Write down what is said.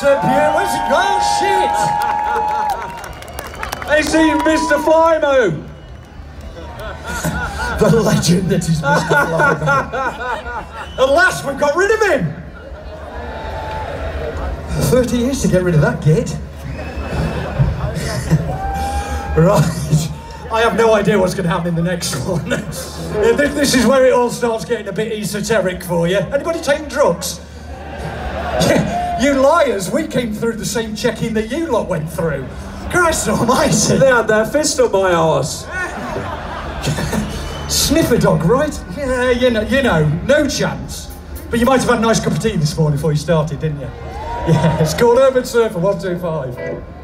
Sir Pierre, where's it gone? Shit! They see Mr. Flymo. The legend that is Mr. Flymo. At last, we've got rid of him. 30 years to get rid of that git. Right. I have no idea what's going to happen in the next one. This is where it all starts getting a bit esoteric for you. Anybody taking drugs? Yeah, you liars, we came through the same check-in that you lot went through. Christ almighty. They had their fist up my arse. Sniffer dog, right? Yeah, you know, no chance. But you might have had a nice cup of tea this morning before you started, didn't you? Yeah, it's called Urban Surfer 125.